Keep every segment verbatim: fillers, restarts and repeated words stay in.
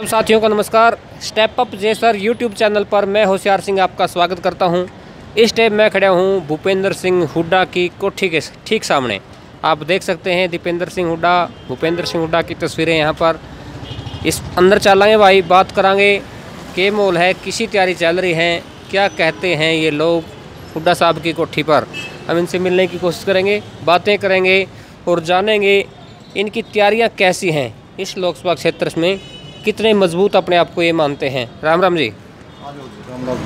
सब साथियों का नमस्कार। Step up Jesar YouTube channel पर मैं होशियार सिंह आपका स्वागत करता हूं। इस टाइम मैं खड़ा हूं भूपेंद्र सिंह हुड्डा की कोठी के ठीक सामने। आप देख सकते हैं दीपेंद्र सिंह हुड्डा, भूपेंद्र सिंह हुड्डा की तस्वीरें यहां पर। इस अंदर चलाएँ भाई, बात करांगे के मोल है, किसी तैयारी चल रही है, क्या कहते हैं ये लोग हुड्डा साहब की कोठी पर। हम इनसे मिलने की कोशिश करेंगे, बातें करेंगे और जानेंगे इनकी तैयारियाँ कैसी हैं, इस लोकसभा क्षेत्र में कितने मजबूत अपने आप को ये मानते हैं। राम राम जी। राम राम।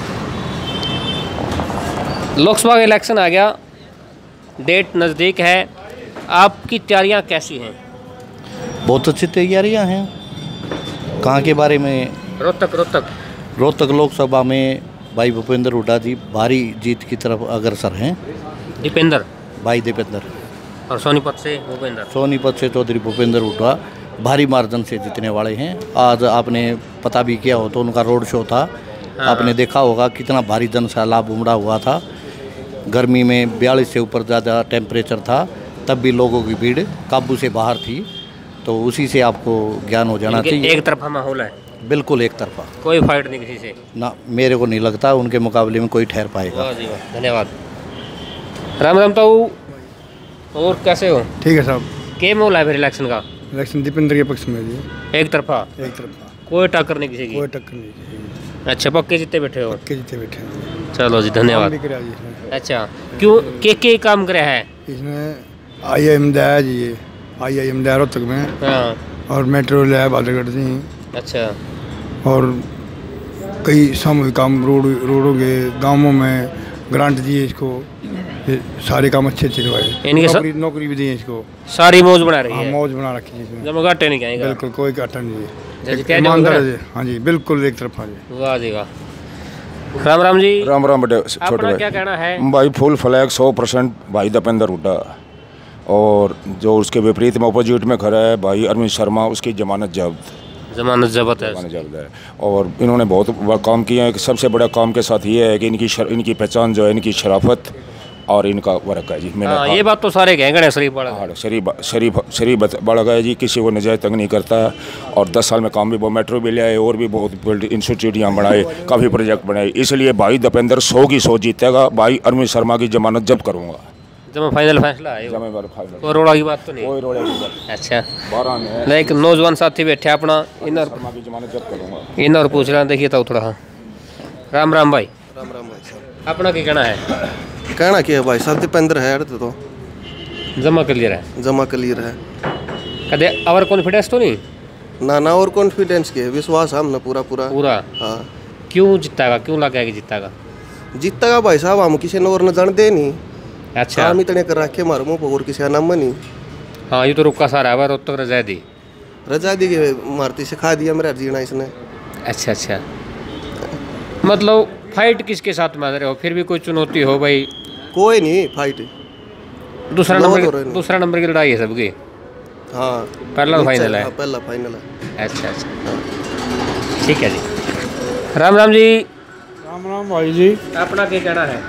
लोकसभा का इलेक्शन आ गया, डेट नज़दीक है, आपकी तैयारियां कैसी हैं? बहुत अच्छी तैयारियां हैं। कहाँ के बारे में? रोहतक रोहतक रोहतक लोकसभा में भाई भूपेंद्र हुड्डा जी भारी जीत की तरफ अग्रसर हैं। दीपेंद्र भाई दीपेंद्र और सोनीपत से भूपेंद्र सोनीपत से चौधरी भूपेंद्र हुड्डा भारी मार्जिन से जीतने वाले हैं। आज आपने पता भी किया हो तो उनका रोड शो था। हाँ। आपने देखा होगा कितना भारी जन सैलाब उमड़ा हुआ था। गर्मी में बयालीस से ऊपर ज़्यादा टेम्परेचर था, तब भी लोगों की भीड़ काबू से बाहर थी। तो उसी से आपको ज्ञान हो जाना चाहिए। एक तरफा माहौल है, बिल्कुल एक तरफा, कोई फाइट नहीं किसी से ना। मेरे को नहीं लगता उनके मुकाबले में कोई ठहर पाएगा। वाह जी वाह, धन्यवाद। राम राम ताऊ, और कैसे हो? ठीक है साहब। के मोल है फिर इलेक्शन का? इलेक्शन दीपेंद्र के पक्ष में जी। एक तरफा एक तरफा, कोई टक्कर नहीं किसी की? कोई टक्कर नहीं किसी। अच्छा, पक्के जीते बैठे हो? पक्के जीते बैठे हैं। चलो जी, धन्यवाद। काम भी करा जी इसने। अच्छा, क्यों के के काम करे है? इसने आई आई एम दिया जी, ये आई आई एम दिया रोहतक में। हाँ। और मेट्रो लिया बादरगढ़ जी। अच्छा। और कई सामूहिक काम रोड रोडों के गाँवों में ग्रांट दिए इसको। ये सारे काम अच्छे अच्छे करवाए। नौकरी नौकरी भी दी है इसको। सारी मौज बना रही है। मौज बना रखी है इसमें। जब घाटे नहीं जाएगा। बिल्कुल कोई घाटा नहीं है। ईमानदार जी। हाँ जी, बिल्कुल एक तरफा जी। वाह जी वाह। राम राम जी। राम राम बड़े छोटे भाई। क्या कहना है? भाई फुल फ्लैग सौ परसेंट भाई दीपेंद्र हुड्डा, और जो उसके विपरीत में अपोजिट में खड़ा है भाई अरविंद शर्मा, उसकी जमानत जब्त जमानत जब्त है। जमानत जब्त है। और इन्होंने बहुत बड़ा काम किया है। सबसे बड़ा काम के साथ ये है कि इनकी शर, इनकी पहचान जो है इनकी शराफत और इनका वर्क है जी। मैंने हाँ, ये बात तो सारे कहेंगे। शरीफ बड़ा हाँ, शरीफ शरीफ शरीफ बड़ा गया जी, किसी को नजायज तंग नहीं करता है। और दस साल में काम भी बहुत, मेट्रो भी ले आए और भी बहुत इंस्टीट्यूट यहाँ बनाए, काफ़ी प्रोजेक्ट बनाए। इसलिए भाई दीपेंद्र सौ की सौ जीतेगा। भाई अरविंद शर्मा की जमानत जब्त करूँगा। जब फाइनल फैसला है, जमा फाइनल, कोई रोड़ा की बात तो नहीं? कोई रोड़ा की बात। अच्छा, बारह में लाइक नौजवान साथी बैठे अपना, इन शर्मा की जमानत जब्त करूँगा। इन और पूछ रहा, देखिए तो थोड़ा। हाँ, राम राम भाई। राम राम भाई साहब। अपना क्या कहना है? कहना क्या है भाई साहब, दीपेंद्र है तो जमा क्लियर है। जमा क्लियर है। कदे और कॉन्फिडेंस तो नहीं? ना ना, और कॉन्फिडेंस के विश्वास हमने पूरा पूरा पूरा। हाँ। क्यों जीतेगा? क्यों लगा कि जीतेगा? जीतेगा भाई साहब, हम किसी ने और न जान दे नहीं। अच्छा, हम इतने कर रखे मारे मुँह और किसी का नाम नहीं। हाँ, ये तो रुका सारा है, रोहतक रजा दी रजा दी के मारती सिखा दिया मेरा जीना इसने। अच्छा अच्छा, मतलब फाइट किसके साथ में रहे हो? फिर भी कोई चुनौती हो भाई? कोई नहीं फाइट। दूसरा नंबर दूसरा नंबर की लड़ाई है सबकी। हाँ, पहला फाइनल है। पहला फाइनल है। अच्छा अच्छा, ठीक है जी। राम राम जी। राम राम भाई जी। अपना क्या कहना है?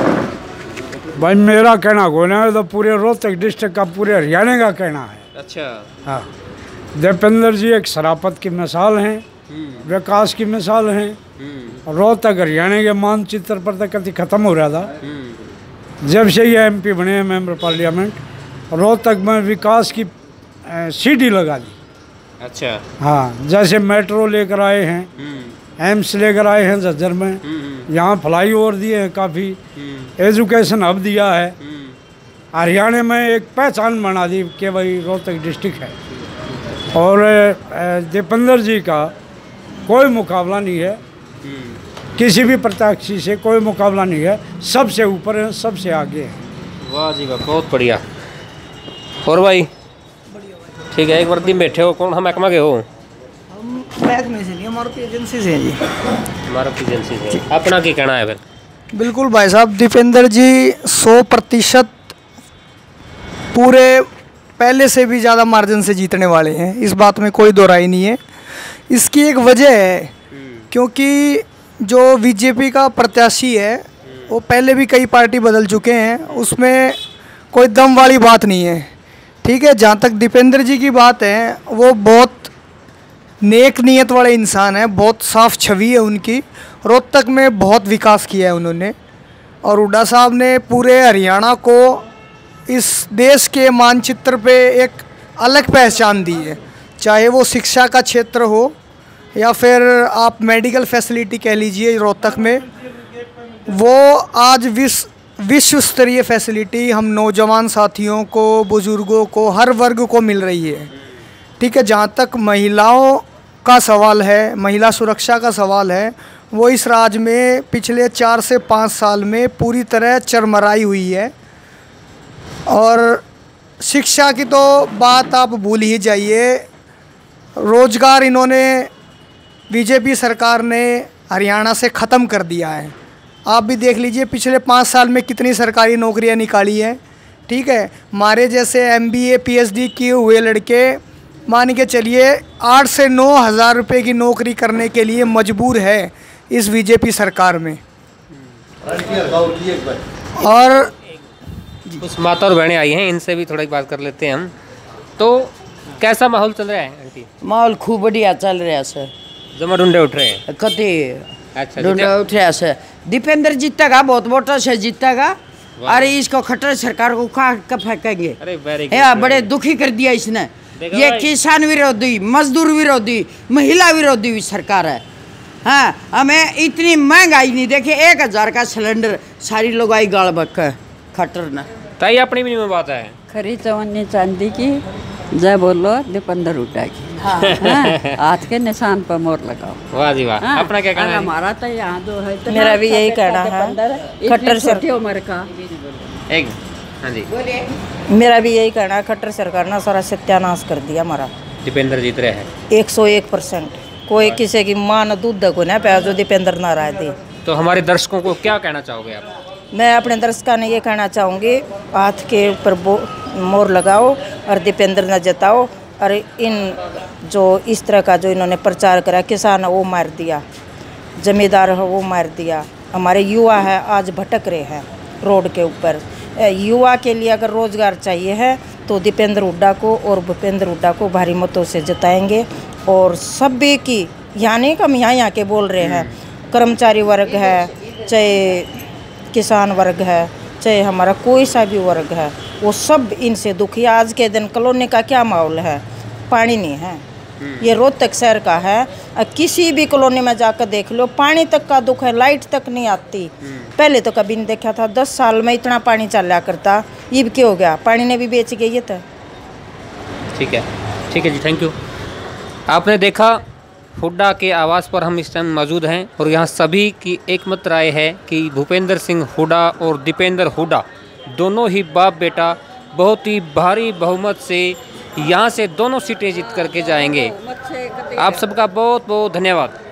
भाई मेरा कहना कोई ना, तो पूरे रोहतक डिस्ट्रिक्ट का, पूरे हरियाणा का कहना है। अच्छा। हाँ, दीपेंद्र जी एक शराफत की मिसाल हैं, विकास की मिसाल हैं। रोहतक हरियाणा के मानचित्र पर तक कभी ख़त्म हो रहा था। जब से ये एमपी बने हैं, मेंबर पार्लियामेंट, रोहतक में विकास की सीढ़ी लगा दी। अच्छा। हाँ, जैसे मेट्रो लेकर आए हैं, एम्स लेकर आए हैं झज्जर में, यहाँ फ्लाई ओवर दिए हैं, काफ़ी एजुकेशन हब दिया है। हरियाणा में एक पहचान बना दी कि भाई रोहतक डिस्ट्रिक्ट है। और दीपेंद्र जी का कोई मुकाबला नहीं है, किसी भी प्रत्याशी से कोई मुकाबला नहीं है। सबसे ऊपर है, सबसे आगे है। वाह जी वाह, बहुत बढ़िया। और भाई ठीक है, एक वर्दी में बैठे हो, कौन हम महकमा के हो? हम बैग में से नहीं, मारुति एजेंसी से हैं जी। मारुति एजेंसी से। अपना क्या कहना है फिर? बिल्कुल भाई साहब, दीपेंद्र जी सौ प्रतिशत पूरे पहले से भी ज़्यादा मार्जिन से जीतने वाले हैं, इस बात में कोई दो राय नहीं है। इसकी एक वजह है, क्योंकि जो बीजेपी का प्रत्याशी है वो पहले भी कई पार्टी बदल चुके हैं, उसमें कोई दम वाली बात नहीं है। ठीक है, जहाँ तक दीपेंद्र जी की बात है, वो बहुत नेक नीयत वाले इंसान हैं, बहुत साफ छवि है उनकी। रोहतक में बहुत विकास किया है उन्होंने, और हुड्डा साहब ने पूरे हरियाणा को इस देश के मानचित्र पे एक अलग पहचान दी है। चाहे वो शिक्षा का क्षेत्र हो या फिर आप मेडिकल फैसिलिटी कह लीजिए, रोहतक में वो आज विश्व विश्व स्तरीय फैसिलिटी हम नौजवान साथियों को, बुज़ुर्गों को, हर वर्ग को मिल रही है। ठीक है, जहाँ तक महिलाओं का सवाल है, महिला सुरक्षा का सवाल है, वो इस राज्य में पिछले चार से पाँच साल में पूरी तरह चरमराई हुई है। और शिक्षा की तो बात आप भूल ही जाइए। रोज़गार इन्होंने, बीजेपी सरकार ने हरियाणा से ख़त्म कर दिया है। आप भी देख लीजिए पिछले पाँच साल में कितनी सरकारी नौकरियां निकाली हैं। ठीक है, हमारे जैसे M B A P H D किए हुए लड़के मान के चलिए आठ से नौ हज़ार रुपये की नौकरी करने के लिए मजबूर है इस बीजेपी सरकार में। और कुछ माता और बहनें आई हैं, इनसे भी थोड़ी बात कर लेते हैं हम। तो कैसा माहौल चल रहा है आंटी? माहौल खूब बढ़िया चल रहा है सर। जमा डुंडे उठ रहे हैं? कति अच्छा, डुंडे उठ रहा है। दीपेंद्र जीतेगा, बहुत वोटर से जीतेगा। अरे इसको खट्टर सरकार को कहाँ कब फेंकेंगे? अरे वेरी गुड, बड़े दुखी कर दिया इसने। ये किसान विरोधी, मजदूर विरोधी, महिला विरोधी सरकार है। हाँ, हमें इतनी महंगाई नहीं देखी, एक हजार का सिलेंडर सारी लोग आई गाल बक खट्टर ने। ताई अपनी भी नहीं बात है। खरी चवन्नी चांदी की जय बोलो दीपेंद्र हुड्डा की। हाँ, हाँ, हाथ के निशान पर मोर लगाओ। वाह जी वाह। हाँ, अपना क्या कहना है? हमारा तो यहाँ जो है तो मेरा भी यही कहना है, खट्टर छोटी उम्र का। एक हाँ जी, मेरा भी यही कहना है, खट्टर सरकार ने सारा सत्यानाश कर दिया हमारा। दीपेंद्र जीत रहे हैं एक सौ एक परसेंट। कोई किसी की माँ न दूध को ना प्यार जो दीपेंद्र ना राय दे। तो हमारे दर्शकों को क्या कहना चाहोगे आप? मैं अपने दर्शकों ने ये कहना चाहूँगी, हाथ के ऊपर मोर लगाओ और दीपेंद्र न जताओ। और इन जो इस तरह का जो इन्होंने प्रचार करा, किसान है वो मार दिया, जमींदार है वो मार दिया, हमारे युवा है आज भटक रहे हैं रोड के ऊपर। युवा के लिए अगर रोज़गार चाहिए है तो दीपेंद्र हुड्डा को और भूपेंद्र हुड्डा को भारी मतों से जिताएंगे। और सभी की, यानी कि हम यहाँ यहाँ के बोल रहे हैं, कर्मचारी वर्ग है, चाहे किसान वर्ग है, चाहे हमारा कोई सा भी वर्ग है, वो सब इनसे दुखी। आज के दिन कॉलोनी का क्या माहौल है? पानी नहीं है। ये रोहतक शहर का है, किसी भी कॉलोनी में जाकर देख लो, पानी तक का दुख है, लाइट तक नहीं आती। पहले तो कभी नहीं देखा था, दस साल में इतना पानी चला करता, ये भी क्या हो गया? पानी ने भी बेच गई ये तो। ठीक है, ठीक है जी, थैंक यू। आपने देखा हुड्डा के आवास पर हम इस टाइम मौजूद हैं और यहाँ सभी की एकमत राय है कि भूपेंद्र सिंह हुड्डा और दीपेंद्र हुड्डा दोनों ही बाप बेटा बहुत ही भारी बहुमत से यहाँ से दोनों सीटें जीत करके जाएंगे। आप सबका बहुत बहुत धन्यवाद।